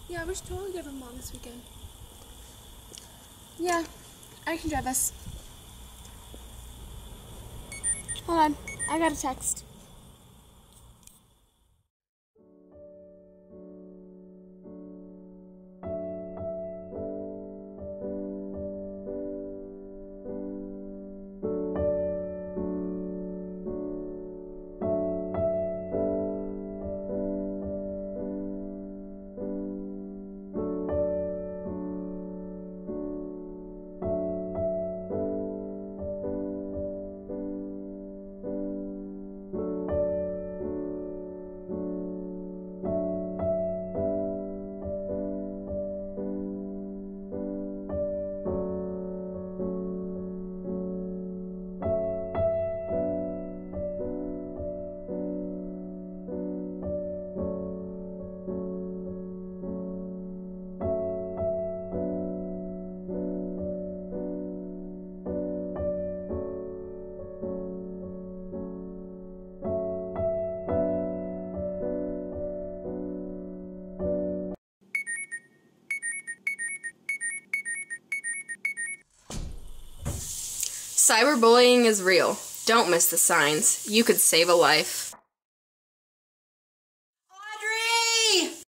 Yeah, we should totally go to the mall this weekend. Yeah, I can drive us. Hold on, I got a text. Cyberbullying is real. Don't miss the signs. You could save a life.